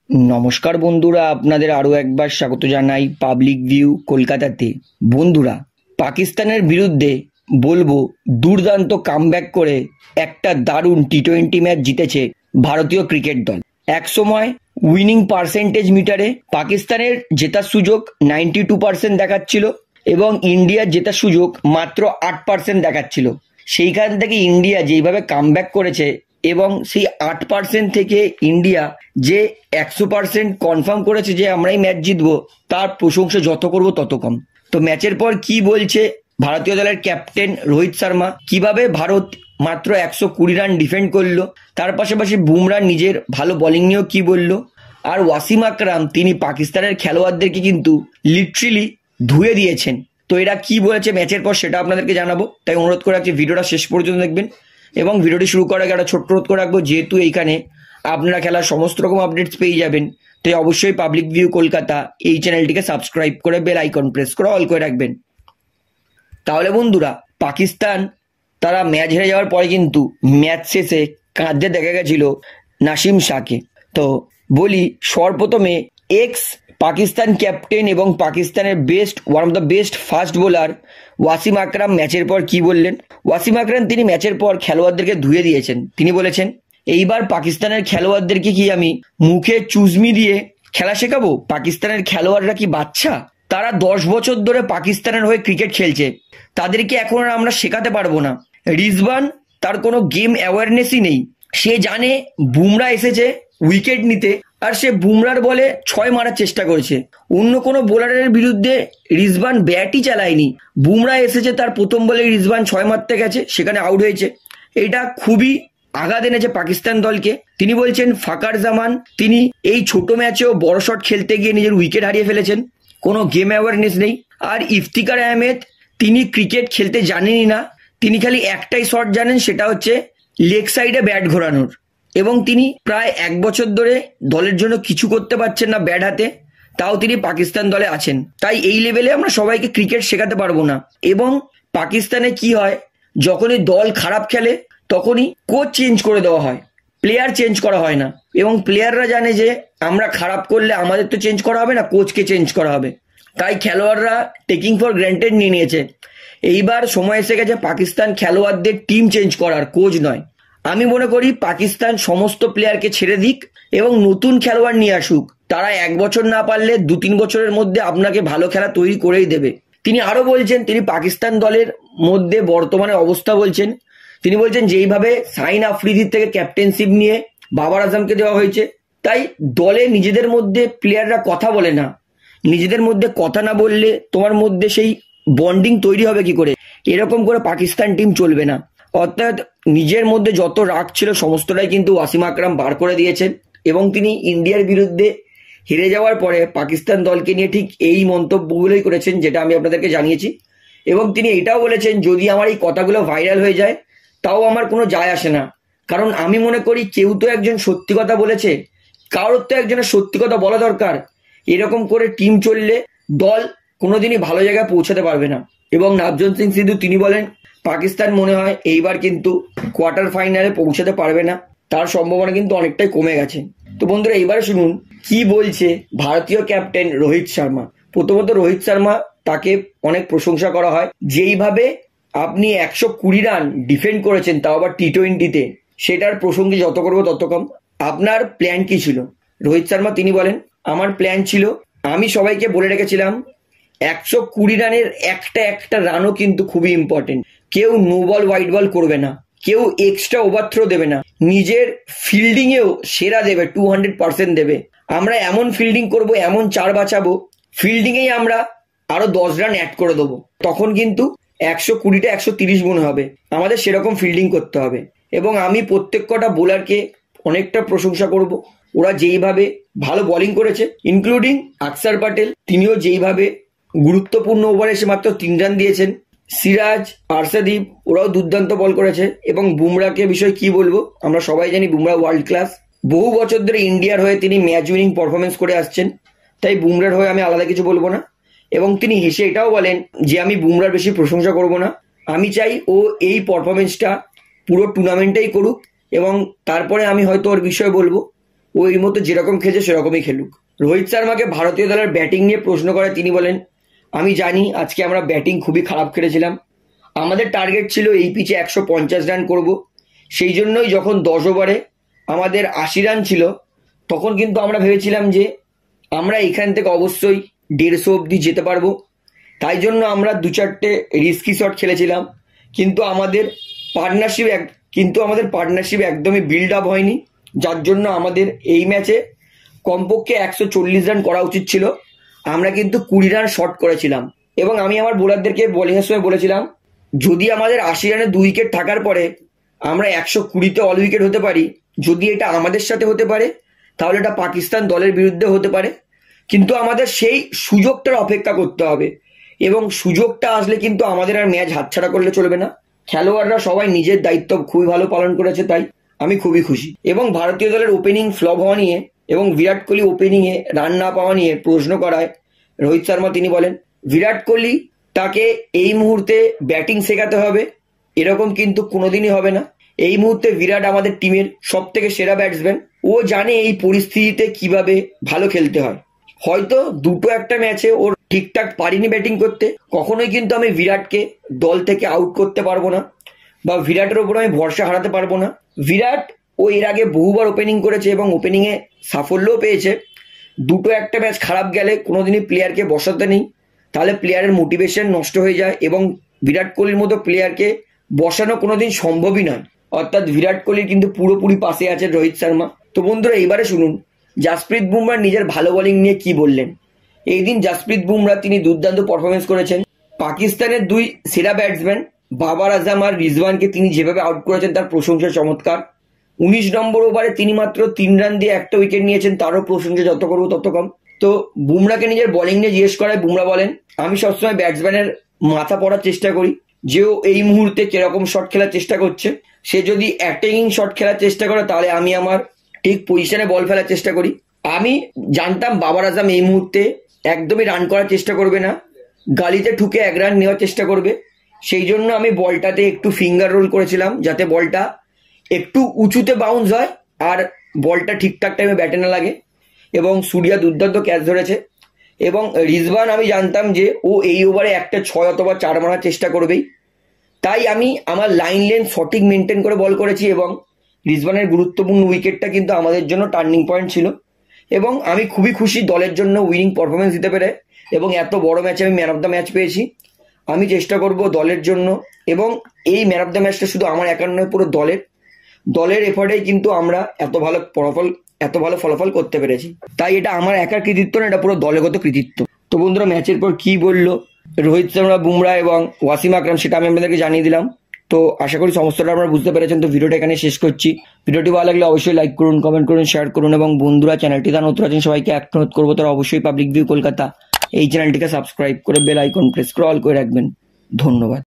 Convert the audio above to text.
নমস্কার বন্ধুরা, আপনাদের আরও একবার স্বাগত জানাই পাবলিক ভিউ কলকাতাতে। বন্ধুরা, পাকিস্তানের বিরুদ্ধে বলবো দুর্দান্ত কামব্যাক করে একটা দারুণ টি-20 ম্যাচ জিতেছে ভারতীয় ক্রিকেট দল। একসময় উইনিং পার্সেন্টেজ মিটারে পাকিস্তানের জেতার সুযোগ 92% দেখাচ্ছিল এবং ইন্ডিয়ার জেতার সুযোগ মাত্র 8% দেখাচ্ছিল। সেইখান থেকে ইন্ডিয়া যেইভাবে কামব্যাক করেছে এবং সেই 8% থেকে ইন্ডিয়া যে 100% কনফার্ম করেছে যে আমরাই ম্যাচ জিতবো, তার প্রশংসা যত করবো তত কম। তো ম্যাচের পর কি বলছে ভারতীয় দলের ক্যাপ্টেন রোহিত শর্মা, কিভাবে ভারত মাত্র 120 রান ডিফেন্ড করলো, তার পাশাপাশি বুমরা নিজের ভালো বোলিং নিয়েও কি বললো, আর ওয়াসিম আকরাম তিনি পাকিস্তানের খেলোয়াড়দেরকে কিন্তু লিটারেলি ধুয়ে দিয়েছেন। তো এরা কি বলেছে ম্যাচের পর সেটা আপনাদেরকে জানাবো, তাই অনুরোধ করে রাখছি ভিডিওটা শেষ পর্যন্ত দেখবেন। এবং ভিডিওটি শুরু করার আগে একটা ছোট্ট অনুরোধ করে রাখবো, যেহেতু এইখানে আপনারা খেলার সমস্ত রকম আপডেটস পেয়ে যাবেন, তাই অবশ্যই পাবলিক ভিউ কলকাতা এই চ্যানেলটিকে সাবস্ক্রাইব করে বেল আইকন প্রেস করে অল করে রাখবেন। তাহলে বন্ধুরা, পাকিস্তান তারা ম্যাচ হেরে যাওয়ার পরে কিন্তু ম্যাচ শেষে কাঁদতে দেখা গেছিল নাসিম শাহকে। তো বলি সর্বপ্রথমে এক্স পাকিস্তান ক্যাপ্টেন এবং পাকিস্তানের one of the best fast bowler Wasim Akram ম্যাচের পর কি বললেন। ওয়াসিম আকরাম তিনি ম্যাচের পর খেলোয়াড়দেরকে ধুয়ে দিয়েছেন। তিনি বলেছেন, এইবার পাকিস্তানের খেলোয়াড়দেরকে কি আমি মুখে চুজমি দিয়ে খেলা শেখাবো? পাকিস্তানের খেলোয়াড়রা কি বাচ্চা? তারা 10 বছর ধরে পাকিস্তানের হয়ে ক্রিকেট খেলছে, তাদেরকে এখন আর আমরা শেখাতে পারবো না। রিজওয়ান তার কোনো গেম অ্যাওয়ারনেসই নেই। সে জানে বুমরা এসেছে উইকেট নিতে, আর সে বুমরার বলে 6 মারার চেষ্টা করেছে। অন্য কোনো বোলারের বিরুদ্ধে রিজওয়ান ব্যাটই চালায়নি। বুমরা এসেছে, তার প্রথম বলে রিজওয়ান 6 মারতে গেছে, সেখানে আউট হয়েছে। এটা খুবই আঘাত এনেছে পাকিস্তান দলকে। তিনি বলছেন ফাকার জামান তিনি এই ছোট ম্যাচেও বড় শট খেলতে গিয়ে নিজের উইকেট হারিয়ে ফেলেছেন, কোনো গেম অ্যাওয়ারনেস নেই। আর ইফতিকার আহমেদ তিনি ক্রিকেট খেলতে জানেনই না, তিনি খালি একটাই শট জানেন, সেটা হচ্ছে লেগ সাইডে ব্যাট ঘোরানোর। এবং তিনি প্রায় 1 বছর ধরে দলের জন্য কিছু করতে পারছেন না ব্যাট হাতে, তাও তিনি পাকিস্তান দলে আছেন। তাই এই লেভেলে আমরা সবাইকে ক্রিকেট শেখাতে পারবো না। এবং পাকিস্তানে কি হয়, যখনই দল খারাপ খেলে তখনই কোচ চেঞ্জ করে দেওয়া হয়, প্লেয়ার চেঞ্জ করা হয় না। এবং প্লেয়াররা জানে যে আমরা খারাপ করলে আমাদের তো চেঞ্জ করা হবে না, কোচকে চেঞ্জ করা হবে। তাই খেলোয়াড়রা টেকিং ফর গ্র্যান্টেড নিয়ে নিয়েছে। এইবার সময় এসে গেছে পাকিস্তান খেলোয়াড়দের টিম চেঞ্জ করার, কোচ নয়। আমি মনে করি পাকিস্তান সমস্ত প্লেয়ারকে ছেড়ে দিক এবং নতুন খেলোয়াড় নিয়ে আসুক। তারা 1 বছর না পারলে 2-3 বছরের মধ্যে আপনাকে ভালো খেলা তৈরি করেই দেবে। তিনি আরো বলছেন, তিনি পাকিস্তান দলের মধ্যে বর্তমানে অবস্থা বলছেন। তিনি বলছেন যেইভাবে শাহিন আফ্রিদির থেকে ক্যাপ্টেনশিপ নিয়ে বাবার আজমকে দেওয়া হয়েছে, তাই দলে নিজেদের মধ্যে প্লেয়াররা কথা বলে না। নিজেদের মধ্যে কথা না বললে তোমার মধ্যে সেই বন্ডিং তৈরি হবে কি করে? এরকম করে পাকিস্তান টিম চলবে না। অর্থাৎ নিজের মধ্যে যত রাগ ছিল সমস্তটাই কিন্তু ওয়াসিম আকরাম বার করে দিয়েছেন। এবং তিনি ইন্ডিয়ার বিরুদ্ধে হেরে যাওয়ার পরে পাকিস্তান দলকে নিয়ে ঠিক এই মন্তব্যগুলোই করেছেন, যেটা আমি আপনাদেরকে জানিয়েছি। এবং তিনি এটাও বলেছেন, যদি আমার এই কথাগুলো ভাইরাল হয়ে যায় তাও আমার কোনো যায় আসে না, কারণ আমি মনে করি কেউ তো একজন সত্যি কথা বলেছে, কারোর তো একজনের সত্যি কথা বলা দরকার। এরকম করে টিম চললে দল কোনোদিনই ভালো জায়গায় পৌঁছাতে পারবে না। এবং নবজোৎ সিং সিদ্ধু তিনি বলেন, পাকিস্তান মনে হয় এইবার কিন্তু কোয়ার্টার ফাইনালে পৌঁছাতে পারবে না, তার সম্ভাবনা কিন্তু অনেকটাই কমে গেছে। তো বন্ধুরা, এইবারে শুনুন কি বলছে ভারতীয় ক্যাপ্টেন রোহিত শর্মা। প্রথমত রোহিত শর্মা, তাকে অনেক প্রশংসা করা হয়, যেইভাবে আপনি 120 রান ডিফেন্ড করেছেন, তাও আবার টি-20তে, সেটার প্রসঙ্গে যত করবো তত কম। আপনার প্ল্যান কি ছিল? রোহিত শর্মা তিনি বলেন, আমার প্ল্যান ছিল, আমি সবাইকে বলে রেখেছিলাম 120 রানের একটা রানও কিন্তু খুবই ইম্পর্টেন্ট। কেউ নো বল হোয়াইট বল করবে না, কেউ এক্সট্রা ওভারথ্রো দেবে না, নিজের ফিল্ডিংয়েও সেরা দেবে, 200% দেবে। আমরা এমন ফিল্ডিং করব, এমন 4 বাঁচাবো, ফিল্ডিংয়েই আমরা আরো 10 রান অ্যাড করে দেবো, তখন কিন্তু 120টা 130 মনে হবে। আমাদের সেরকম ফিল্ডিং করতে হবে। এবং আমি প্রত্যেক কটা বোলারকে অনেকটা প্রশংসা করব, ওরা যেইভাবে ভালো বোলিং করেছে, ইনক্লুডিং আকসার প্যাটেল, তিনিও যেইভাবে গুরুত্বপূর্ণ ওভারে এসে মাত্র 3 রান দিয়েছেন। সিরাজ, আরশদীপ ওরাও দুর্দান্ত বল করেছে। এবং বুমরাকে বিষয়ে কি বলবো, আমরা সবাই জানি বুমরা ওয়ার্ল্ড ক্লাস। বহু বছর ধরে ইন্ডিয়ার হয়ে তিনি ম্যাচ উইনিং পারফরমেন্স করে আসছেন, তাই বুমরার হয়ে আমি আলাদা কিছু বলবো না। এবং তিনি হেসে এটাও বলেন যে আমি বুমরার বেশি প্রশংসা করব না, আমি চাই ও এই পারফরমেন্সটা পুরো টুর্নামেন্টেই করুক এবং তারপরে আমি হয়তো ওর বিষয়ে বলবো। ও এর মতো যেরকম খেলছে সেরকমই খেলুক। রোহিত শর্মাকে ভারতীয় দলের ব্যাটিং নিয়ে প্রশ্ন করে তিনি বলেন, আমি জানি আজকে আমরা ব্যাটিং খুবই খারাপ খেলেছিলাম, আমাদের টার্গেট ছিল এই পিচে 150 রান করব, সেই জন্যই যখন 10 ওভারে আমাদের 80 রান ছিল তখন কিন্তু আমরা ভেবেছিলাম যে আমরা এখান থেকে অবশ্যই 150 অবধি যেতে পারবো, তাই জন্য আমরা 2-4টে রিস্কি শট খেলেছিলাম, কিন্তু আমাদের পার্টনারশিপ একদমই বিল্ড আপ হয়নি, যার জন্য আমাদের এই ম্যাচে কমপক্ষে 140 রান করা উচিত ছিল, আমরা কিন্তু 20 রান শর্ট করেছিলাম। এবং আমি আমার বোলারদেরকে বোলিংয়ের সময় বলেছিলাম, যদি আমাদের 80 রানে 2 উইকেট থাকার পরে আমরা 120তে অল উইকেট হতে পারি, যদি এটা আমাদের সাথে হতে পারে তাহলে এটা পাকিস্তান দলের বিরুদ্ধে হতে পারে, কিন্তু আমাদের সেই সুযোগটার অপেক্ষা করতে হবে, এবং সুযোগটা আসলে কিন্তু আমাদের আর ম্যাচ হাতছাড়া করলে চলবে না। খেলোয়াড়রা সবাই নিজের দায়িত্ব খুবই ভালো পালন করেছে, তাই আমি খুবই খুশি। এবং ভারতীয় দলের ওপেনিং ফ্লপ হওয়া নিয়ে এবং বিরাট কোহলি ওপেনিংয়ে রান না পাওয়া নিয়ে প্রশ্ন করায় রোহিত শর্মা তিনি বলেন, বিরাট কোহলি তাকে এই মুহূর্তে ব্যাটিং শেখাতে হবে, এরকম কিন্তু কোনোদিনই হবে না। এই মুহূর্তে বিরাট আমাদের টিমের সব থেকে সেরা ব্যাটসম্যান, ও জানে এই পরিস্থিতিতে কিভাবে ভালো খেলতে হয়। হয়তো 2-1 ম্যাচে ওর ঠিকঠাক পারিনি ব্যাটিং করতে, কখনোই কিন্তু আমি বিরাটকে দল থেকে আউট করতে পারবো না, বা বিরাটের ওপর আমি ভরসা হারাতে পারবো না। বিরাট ও এর আগে বহুবার ওপেনিং করেছে এবং ওপেনিংয়ে সাফল্যও পেয়েছে। 2-1 ম্যাচ খারাপ গেলে কোনোদিনই প্লেয়ারকে বসাতে নেই, তাহলে প্লেয়ারের মোটিভেশন নষ্ট হয়ে যায়, এবং বিরাট কোহলির মতো প্লেয়ারকে বসানো কোনোদিন সম্ভবই নয়। অর্থাৎ বিরাট কোহলির কিন্তু পুরোপুরি পাশে আছে রোহিত শর্মা। তো বন্ধুরা, এবারে শুনুন জাসপ্রীত বুমরাহ নিজের ভালো বোলিং নিয়ে কি বললেন। এই দিন জাসপ্রীত বুমরাহ তিনি দুর্দান্ত পারফরমেন্স করেছেন। পাকিস্তানের 2 সেরা ব্যাটসম্যান বাবার আজম আর রিজওয়ানকে তিনি যেভাবে আউট করেছেন তার প্রশংসা চমৎকার। 19 নম্বর ওভারে তিনি মাত্র 3 রান দিয়ে 1টা উইকেট নিয়েছেন, তারও প্রশংসা যত করবো তত কম। তো বুমরাহকে নিজের বোলিং নিয়ে জিজ্ঞেস করায় বুমরাহ বলেন, আমি সবসময় ব্যাটসম্যানের মাথা পড়ার চেষ্টা করি যে ও এই মুহূর্তে কিরকম শট খেলার চেষ্টা করছে। সে যদি অ্যাটাকিং শট খেলার চেষ্টা করে তাহলে আমি আমার ঠিক পজিশনে বল ফেলার চেষ্টা করি। আমি জানতাম বাবার আজম এই মুহূর্তে একদমই রান করার চেষ্টা করবে না, গালিতে ঠুকে 1 রান নেওয়ার চেষ্টা করবে, সেই জন্য আমি বলটাতে একটু ফিঙ্গার রোল করেছিলাম যাতে বলটা একটু উঁচুতে বাউন্স হয় আর বলটা ঠিকঠাক টাইমে ব্যাটে না লাগে। এবং সূর্যা দুর্দান্ত ক্যাচ ধরেছে। এবং রিজওয়ান আমি জানতাম যে ও এই ওভারে 1টা 6 অথবা 4 মারার চেষ্টা করবেই, তাই আমি আমার লাইন লেন্থ সঠিক মেনটেন করে বল করেছি, এবং রিজওয়ানের গুরুত্বপূর্ণ উইকেটটা কিন্তু আমাদের জন্য টার্নিং পয়েন্ট ছিল। এবং আমি খুবই খুশি দলের জন্য উইনিং পারফরমেন্স দিতে পেরে, এবং এত বড় ম্যাচে আমি ম্যান অফ দ্য ম্যাচ পেয়েছি। আমি চেষ্টা করব দলের জন্য, এবং এই ম্যান অফ দ্য ম্যাচটা শুধু আমার একার নয়, পুরো দলের এফর্টেই কিন্তু আমরা এত ভালো ফলাফল করতে পেরেছি। তাই এটা আমার একার কৃতিত্ব না, এটা পুরো দলগত কৃতিত্ব। তো বন্ধুরা, ম্যাচের পর কি বললো রোহিত শর্মা, বুমরাহ এবং ওয়াসিম আকরাম সেটা আমি আপনাদেরকে জানিয়ে দিলাম। তো আশা করি সমস্তটা আপনারা বুঝতে পেরেছেন। তো ভিডিওটা এখানে শেষ করছি। ভিডিওটি ভালো লাগলে অবশ্যই লাইক করুন, কমেন্ট করুন, শেয়ার করুন, এবং বন্ধুরা চ্যানেলটি তারা নতুন আছেন সবাইকে অনুরোধ করবো তারা অবশ্যই পাবলিক ভিউ কলকাতা এই চ্যানেলটিকে সাবস্ক্রাইব করে বেল আইকন প্রেস করে অল করে রাখবেন। ধন্যবাদ।